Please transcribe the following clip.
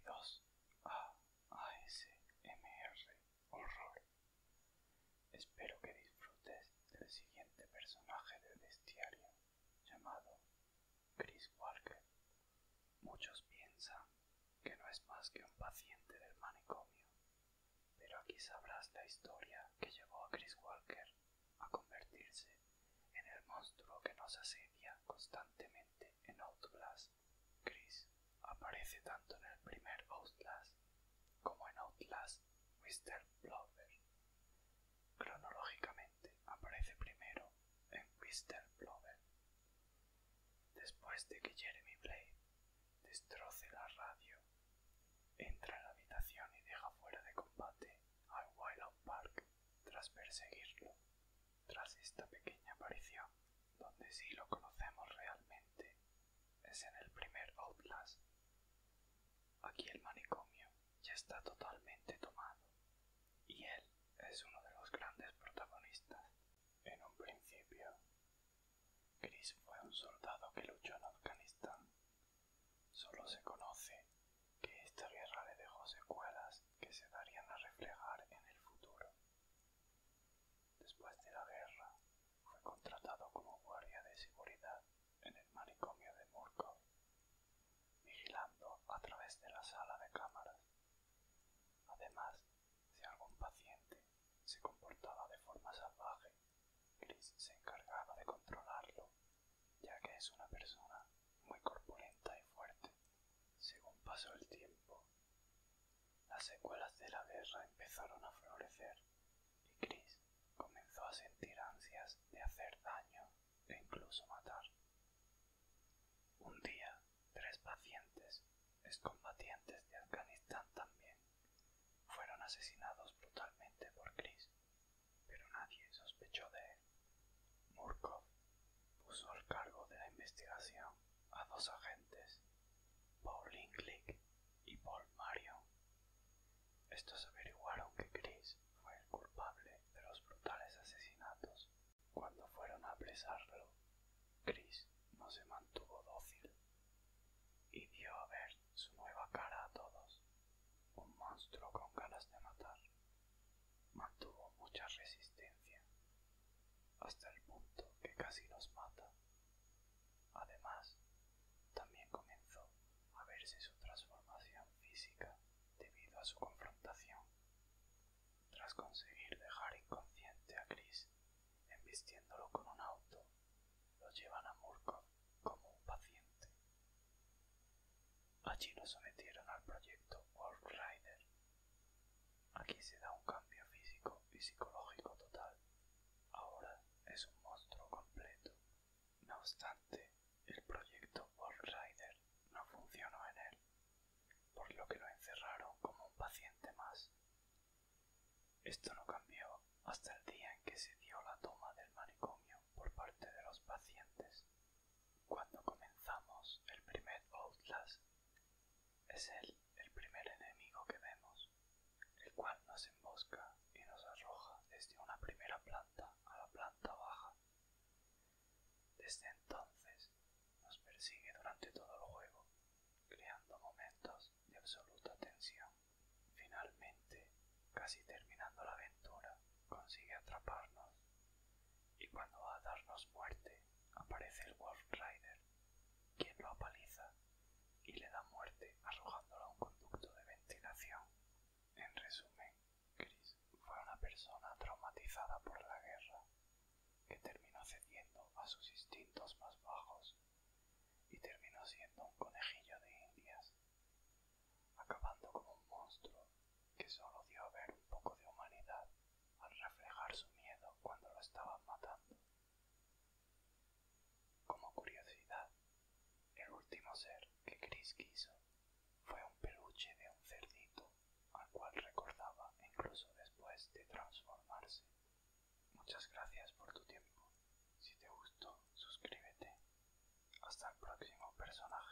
Bienvenidos a ASMR Horror. Espero que disfrutes del siguiente personaje del bestiario, llamado Chris Walker. Muchos piensan que no es más que un paciente del manicomio, pero aquí sabrás la historia que llevó a Chris Walker a convertirse en el monstruo que nos asedia constantemente en Outlast. Chris aparece tanto en el primer Outlast como en Outlast Whistleblower. Cronológicamente aparece primero en Whistleblower. Después de que Jeremy Blade destroce la radio, entra en la habitación y deja fuera de combate a Wyland Park tras perseguirlo. Tras esta pequeña aparición, donde sí lo conocemos realmente, es en el primer Outlast. Aquí el manicomio ya está totalmente tomado, y él es uno de los grandes protagonistas. En un principio, Chris fue un soldado que luchó en Afganistán. Solo se conoce que esta guerra le dejó secuelas que se darían a reflejar en el futuro. Después de la guerra, fue contratado como guardia de seguridad en el manicomio de Murkoff, vigilando a través de la sala de cámaras. Además, si algún paciente se comportaba de forma salvaje, Chris se encargaba de controlarlo, ya que es una persona muy corpulenta y fuerte. Según pasó el tiempo, las secuelas de la guerra empezaron a florecer y Chris comenzó a sentir ansias de hacer daño e incluso matar. Un día, 3 pacientes, excombatientes de Afganistán también, fueron asesinados brutalmente por Chris, pero nadie sospechó de él. Murkoff puso al cargo de la investigación a 2 agentes, Paul Inglick y Paul Marion. Estos averiguaron que Chris fue el culpable de los brutales asesinatos. Cuando fueron a apresarlo, Chris no se mantuvo dócil y dio a ver su nueva cara a todos, un monstruo con ganas de matar. Mantuvo mucha resistencia, hasta el punto que casi los mata. Además, también comenzó a verse su transformación física debido a su confrontación. Tras conseguir dejar inconsciente a Chris, embistiéndolo con un auto, lo llevan a Murkoff como un paciente. Allí lo sometieron al proyecto Wolf Rider. Aquí se da un cambio físico y psicológico total. Ahora es un monstruo completo. No obstante, el proyecto Wolf Rider no funcionó en él, por lo que lo encerraron como un paciente más. Esto no cambió hasta el día en que se dio la toma del manicomio por parte de los pacientes. Cuando comenzamos el primer Outlast, es él el primer enemigo que vemos, el cual nos embosca y nos arroja desde una primera planta a la planta baja. Desde entonces nos persigue durante todo el juego, creando momentos de absoluta tensión. Finalmente, casi terminando la aventura, consigue atraparnos, y cuando va a darnos muerte, aparece el Wolf Rider, quien lo apaliza y le da muerte arrojándolo a un conducto de ventilación. En resumen, Chris fue una persona traumatizada por la guerra, que terminó cediendo a sus instintos más bajos y terminó siendo un conejillo de indias, acabando como un monstruo que solo dio a ver un poco de humanidad al reflejar su miedo cuando lo estaban matando. Como curiosidad, el último ser que Chris quiso fue un peluche de un cerdito, al cual recordaba incluso después de transformarse. Muchas gracias por tu tiempo. Si te gustó, suscríbete. Hasta el próximo personaje.